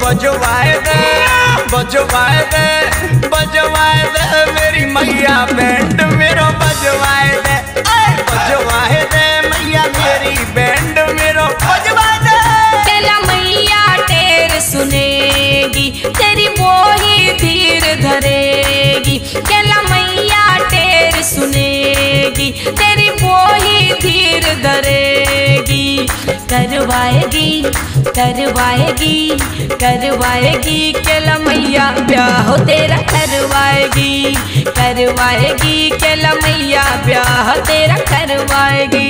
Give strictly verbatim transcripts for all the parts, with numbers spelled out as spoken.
बजवाए दे बजवाए दे बजवाए दे मेरी मैया बैंड मेरो बजवाए दे बजवाए दे मैया मेरी बैंड मेरो बजवाए दे। तेरा मैया टेर सुनेगी तेरी वो ही धीर धरेगी। तेरा मैया टेर सुनेगी तेरी वो ही धीर धरेगी। करवाएगी करवाएगी करवाएगी केला मैया ब्याह तेरा करवाएगी करवाएगी केला मैया ब्याह तेरा करवाएगी।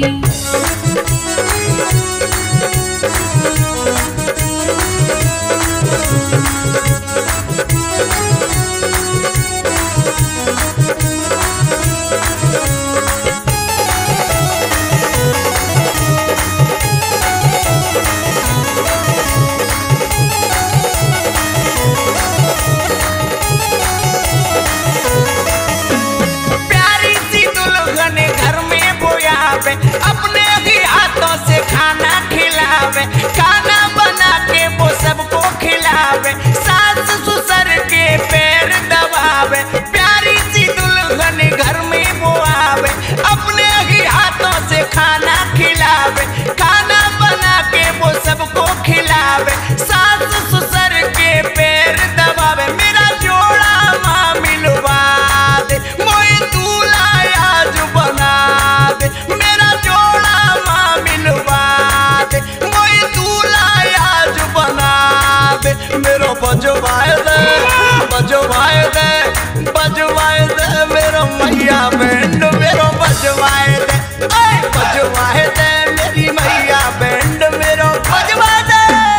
अपने ही हाथों से खाना खिलावे खाना बना के वो सबको खिलावे सास ससुर के पैर दबावे प्यारी सी दुल्हन घर में वो आवे अपने ही हाथों से खाना खिलावे खाना बना के वो सबको खिलावे सास ससुर के पैर दबावे मेरा जोड़ा माँ मिलवा दे मोई दूल्हा आज बना दे मेरा जोड़ा माँ मिलवा दे मोई दूल्हा आज बना दे मेरो बजवाए दे बजवाए दे बजवाए दे मेरो मैया बैंड मेरो बजवाए दे बजवाए दे मेरी मैया बैंड मेरो बजवाए दे।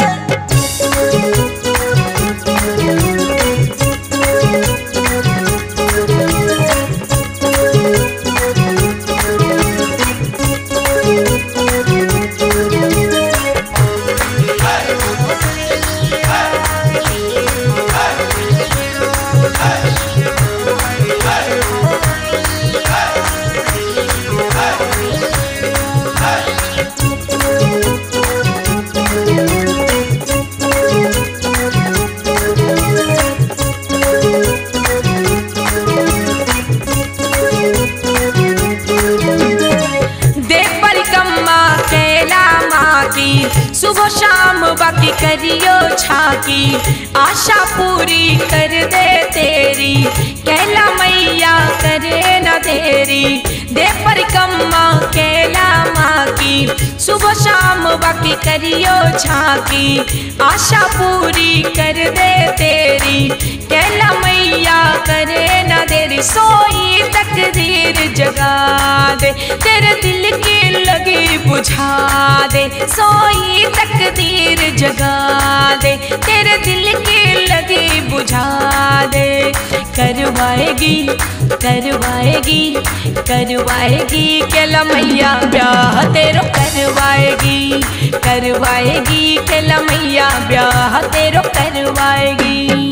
सुबह शाम बाकी करियो छाकी आशा पूरी कर दे तेरी कैला मैया करे न देरी दे परिक्रमा कैला माँ की सुबह शाम बाकी करियो छाकी आशा पूरी कर दे तेरी कैला मैया करे न देरी सोई तकदीर जगा दे तेरे दिल की लगी बुझा दे सोई तकदीर जगा दे तेरे दिल की लगी बुझा दे करवाएगी करवाएगी करवाएगी केला मैया ब्याह तेरो करवाएगी करवाएगी केला मैया ब्याह तेरो करवाएगी।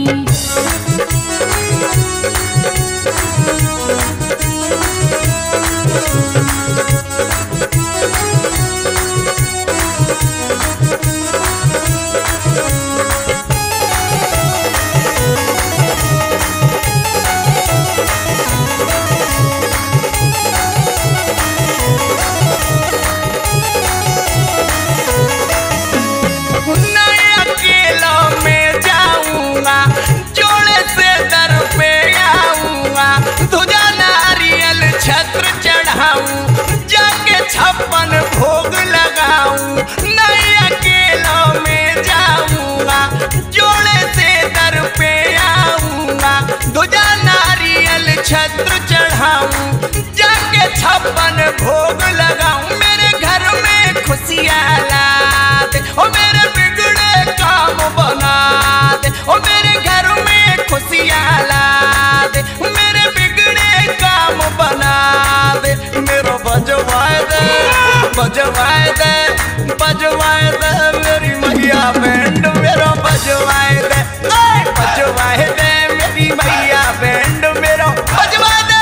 छप्पन भोग लगाऊं नहीं अकेला में जाऊंगा जोड़े से दर पे आऊंगा ध्वजा नारियल छत्र चढ़ाऊं जाके छप्पन भोग लगाऊं मेरे घर में खुशियाँ ला दे ओ मेरे बिगड़े काम बना दे ओ मेरे घर में खुशियाँ ला दे मेरे बिगड़े काम बना दे मेरो बजवाए दे बजवाए दे बजवाए दे मेरी मैया बैंड मेरो बजवाए दे बजवाए दे मेरी मैया बैंड मेरो बजवाए दे।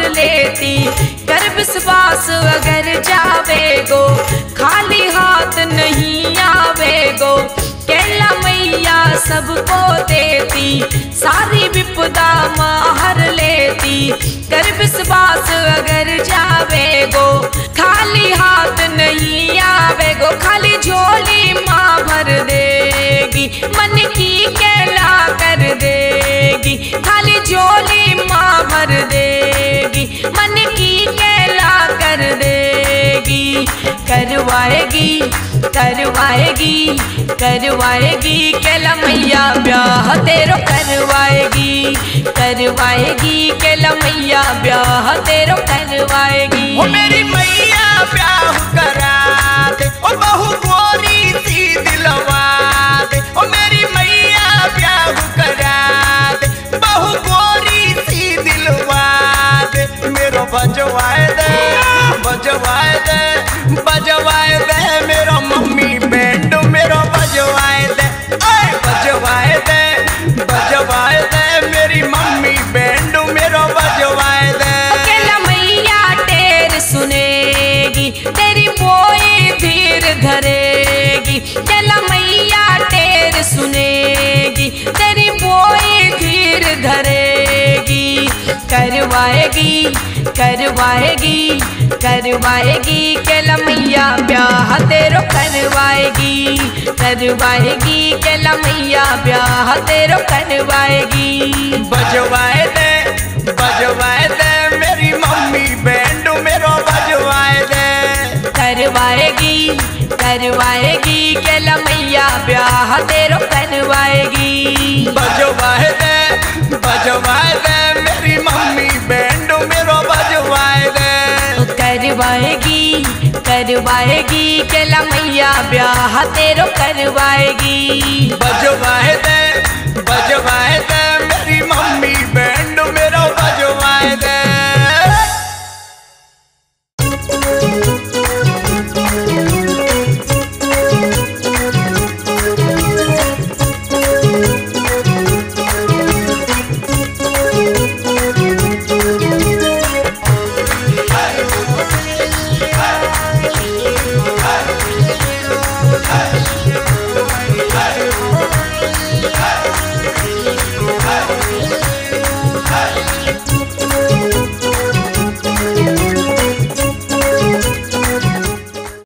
लेती। कर विश्वास अगर जावे गो खाली हाथ नहीं आवे गो। कैला मैया सबको देती सारी विपदा मार लेती। कर विश्वास अगर जावे गो खाली हाथ नहीं आवे गो। खाली झोली माँ भर देगी मन की कैला कर देगी। खाली झोली माँ भर देगी मन की कैला कर देगी। करवाएगी करवाएगी करवाएगी कैला मैया ब्याह तेरो करवाएगी। करवाएगी कैला मैया ब्याह तेरो करवाएगी। ओ मेरी मैया ब्याह करा दे, ओ बहू गोरी सी दिलवा दे। ओ मेरी मैया ब्याह करा दे, बहू गोरी सी दिलवा दे। मेरो बजवाए दे बजवाए दे बजवाए दे मेरो मम्मी बैंड मेरो बजवाए दे। ओए बजवाए दे बजवाए दे मेरी मम्मी बैंड मेरो बजवाए दे। कैला मैया टेर सुनेगी तेरी बोई धीर धरेगी। कैला मैया टेर सुनेगी तेरी बोई धीर धरेगी। करवाएगी करवाएगी करवाएगी कैला मैया ब्याह तेरो करवाएगी। करवाएगी कैला मैया ब्याह तेरो करवाएगी। बजवाए दे बजवाए दे मेरी मम्मी बैंड मेरो बजवाए दे। करवाएगी करवाएगी कैला मैया ब्याह तेरो करवाएगी। बजवाए दे बजवाए दे मेरी मम्मी बैंड मेरो बजवाए दे। करवाएगी करवाएगी कैला मैया ब्याह तेरो करवाएगी। बजवाए दे बजवाए दे मेरी मम्मी बैंड मेरो बजवाए दे।